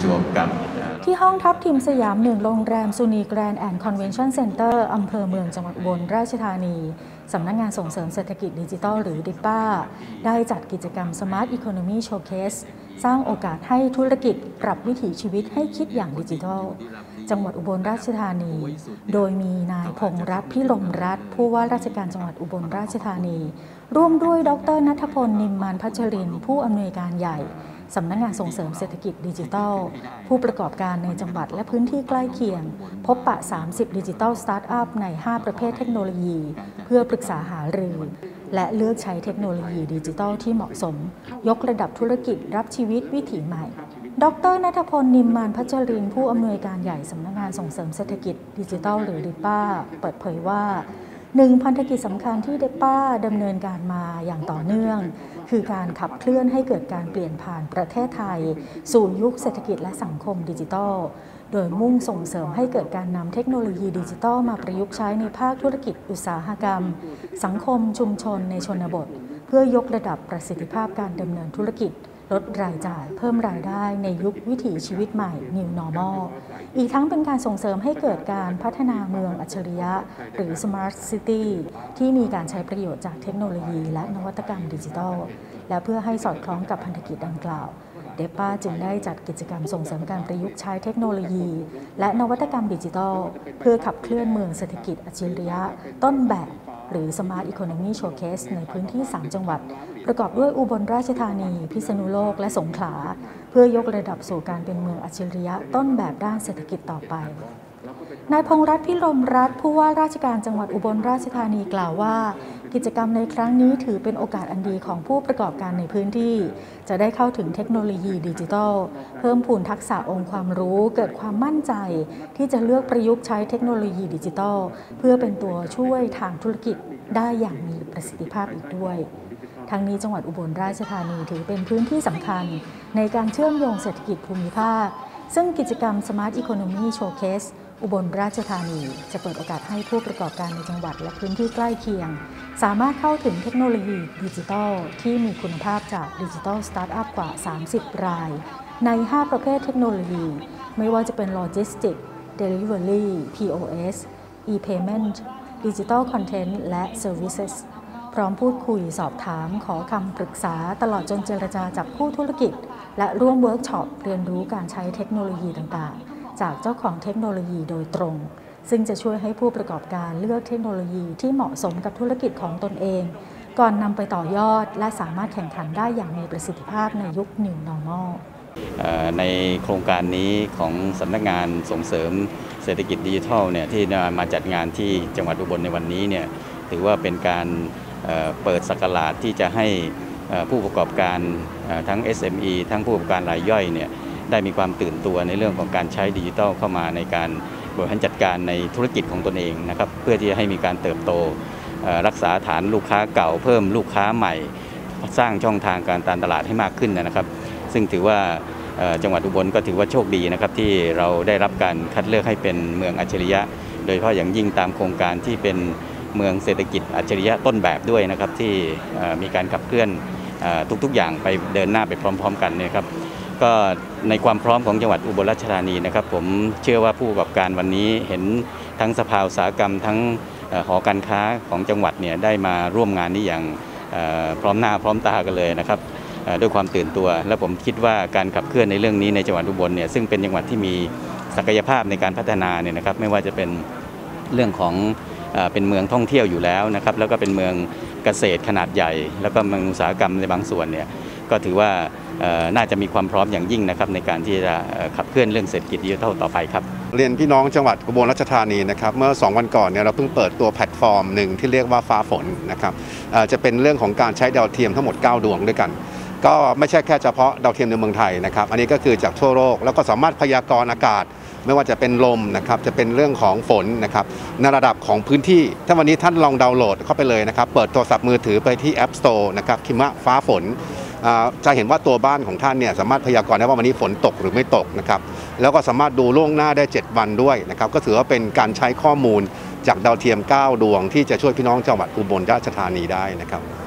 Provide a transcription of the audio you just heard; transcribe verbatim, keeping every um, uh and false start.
จวบกับที่ห้องทัพทิมสยามหนึ่งโรงแรมซูนีแกรนด์แอนด์คอนเวนชั่นเซ็นเตอร์อำเภอเมืองจังหวัดอุบลราชธานีสำนักงานส่งเสริมเศรษฐกิจดิจิทัลหรือดิป้าได้จัดกิจกรรม Smart Economy Showcase สร้างโอกาสให้ธุรกิจปรับวิถีชีวิตให้คิดอย่างดิจิทัลจังหวัดอุบลราชธานีโดยมีนายพงษ์รัตน์พิรมรัตน์ผู้ว่าราชการจังหวัดอุบลราชธานีร่วมด้วยดร.ณัฐพล นิมมานพัชรินทร์ผู้อำนวยการใหญ่สำนักงานส่งเสริมเศรษฐกิจดิจิทัลผู้ประกอบการในจังหวัดและพื้นที่ใกล้เคียงพบปะสามสิบดิจิทัลสตาร์ทอัพในห้าประเภทเทคโนโลยีเพื่อปรึกษาหารือและเลือกใช้เทคโนโลยีดิจิทัลที่เหมาะสมยกระดับธุรกิจรับชีวิตวิถีใหม่ดร.ณัฐพล นิมมานพัชรินทร์ผู้อำนวยการใหญ่สำนักงานส่งเสริมเศรษฐกิจดิจิทัลหรือดิป้าเปิดเผยว่าหนึ่งพันธกิจสำคัญที่ดิป้าดำเนินการมาอย่างต่อเนื่องคือการขับเคลื่อนให้เกิดการเปลี่ยนผ่านประเทศไทยสู่ยุคเศรษฐกิจและสังคมดิจิทัลโดยมุ่งส่งเสริมให้เกิดการนำเทคโนโลยีดิจิทัลมาประยุกต์ใช้ในภาคธุรกิจอุตสาหกรรมสังคมชุมชนในชนบทเพื่อยกระดับประสิทธิภาพการดำเนินธุรกิจลดรายจ่ายเพิ่มรายได้ในยุควิถีชีวิตใหม่ New Normal อีกทั้งเป็นการส่งเสริมให้เกิดการพัฒนาเมืองอัจฉริยะหรือ Smart City ที่มีการใช้ประโยชน์จากเทคโนโลยีและนวัตกรรมดิจิทัลและเพื่อให้สอดคล้องกับพันธกิจดังกล่าวเดป้าจึงได้จัดกิจกรรมส่งเสริมการประยุกต์ใช้เทคโนโลยีและนวัตกรรมดิจิทัลเพื่อขับเคลื่อนเมืองเศรษฐกิจอัจฉริยะต้นแบบหรือ Smart Economy Showcase ในพื้นที่สามจังหวัดประกอบด้วยอุบลราชธานีพิษณุโลกและสงขลาเพื่อยกระดับสู่การเป็นเมืองอัจฉริยะต้นแบบด้านเศรษฐกิจต่อไปนายพงษ์รัตน์พิรมรัตน์ผู้ว่าราชการจังหวัดอุบลราชธานีกล่าวว่ากิจกรรมในครั้งนี้ถือเป็นโอกาสอันดีของผู้ประกอบการในพื้นที่จะได้เข้าถึงเทคโนโลยีดิจิทัลเพิ่มพูนทักษะองค์ความรู้เกิดความมั่นใจที่จะเลือกประยุกต์ใช้เทคโนโลยีดิจิทัลเพื่อเป็นตัวช่วยทางธุรกิจได้อย่างมีประสิทธิภาพอีกด้วยทั้งนี้จังหวัดอุบลราชธานีถือเป็นพื้นที่สำคัญในการเชื่อมโยงเศรษฐกิจภูมิภาคซึ่งกิจกรรม Smart Economy Showcase อุบลราชธานีจะเปิดโอกาสให้ผู้ประกอบการในจังหวัดและพื้นที่ใกล้เคียงสามารถเข้าถึงเทคโนโลยีดิจิทัลที่มีคุณภาพจากดิจิทัลสตาร์ทอัพกว่าสามสิบรายในห้าประเภทเทคโนโลยีไม่ว่าจะเป็นโลจิสติกส์ Delivery พี โอ เอส E-Payment Digital Content และ Servicesพร้อมพูดคุยสอบถามขอคำปรึกษาตลอดจนเจรจาจับคู่ธุรกิจและร่วมเวิร์กช็อปเรียนรู้การใช้เทคโนโลยีต่างๆจากเจ้าของเทคโนโลยีโดยตรงซึ่งจะช่วยให้ผู้ประกอบการเลือกเทคโนโลยีที่เหมาะสมกับธุรกิจของตนเองก่อนนำไปต่อยอดและสามารถแข่งขันได้อย่างมีประสิทธิภาพในยุค New Normal ในโครงการนี้ของสำนักงานส่งเสริมเศรษฐกิจดิจิทัลเนี่ยที่มาจัดงานที่จังหวัดอุบลในวันนี้เนี่ยถือว่าเป็นการเปิดศักราชที่จะให้ผู้ประกอบการทั้ง เอส เอ็ม อี ทั้งผู้ประกอบการรายย่อยเนี่ยได้มีความตื่นตัวในเรื่องของการใช้ดิจิทัลเข้ามาในการบริหารจัดการในธุรกิจของตนเองนะครับเพื่อที่จะให้มีการเติบโตรักษาฐานลูกค้าเก่าเพิ่มลูกค้าใหม่สร้างช่องทางการตลาดให้มากขึ้นนะครับซึ่งถือว่าจังหวัดอุบลก็ถือว่าโชคดีนะครับที่เราได้รับการคัดเลือกให้เป็นเมืองอัจฉริยะโดยเฉพาะอย่างยิ่งตามโครงการที่เป็นเมืองเศรษฐกิจอัจฉริยะต้นแบบด้วยนะครับที่มีการขับเคลื่อนทุกๆอย่างไปเดินหน้าไปพร้อมๆกันนะครับก็ในความพร้อมของจังหวัดอุบลราชธานีนะครับผมเชื่อว่าผู้ประกอบการวันนี้เห็นทั้งสภาอุตสาหกรรมทั้งหอการค้าของจังหวัดเนี่ยได้มาร่วมงานนี้อย่างพร้อมหน้าพร้อมตากันเลยนะครับด้วยความตื่นตัวและผมคิดว่าการขับเคลื่อนในเรื่องนี้ในจังหวัดอุบลเนี่ยซึ่งเป็นจังหวัดที่มีศักยภาพในการพัฒนาเนี่ยนะครับไม่ว่าจะเป็นเรื่องของเป็นเมืองท่องเที่ยวอยู่แล้วนะครับแล้วก็เป็นเมืองเกษตรขนาดใหญ่แล้วก็เมืองอุตสาหกรรมในบางส่วนเนี่ยก็ถือว่าน่าจะมีความพร้อมอย่างยิ่งนะครับในการที่จะขับเคลื่อนเรื่องเศรษฐกิจดิจิทัลต่อไปครับเรียนพี่น้องจังหวัดอุบลราชธานีนะครับเมื่อสองวันก่อนเนี่ยเราเพิ่งเปิดตัวแพลตฟอร์มหนึ่งที่เรียกว่าฟ้าฝนนะครับจะเป็นเรื่องของการใช้ดาวเทียมทั้งหมดเก้าดวงด้วยกันก็ไม่ใช่แค่เฉพาะดาวเทียมในเมืองไทยนะครับอันนี้ก็คือจากทั่วโลกแล้วก็สามารถพยากรณ์อากาศไม่ว่าจะเป็นลมนะครับจะเป็นเรื่องของฝนนะครับในระดับของพื้นที่ถ้าวันนี้ท่านลองดาวน์โหลดเข้าไปเลยนะครับเปิดโทรศัพท์มือถือไปที่ App Store นะครับพิมพ์ว่าฟ้าฝนจะเห็นว่าตัวบ้านของท่านเนี่ยสามารถพยากรณ์ได้ว่าวันนี้ฝนตกหรือไม่ตกนะครับแล้วก็สามารถดูล่วงหน้าได้เจ็ดวันด้วยนะครับก็ถือว่าเป็นการใช้ข้อมูลจากดาวเทียมเก้าดวงที่จะช่วยพี่น้องจังหวัดอุบลราชธานีได้นะครับ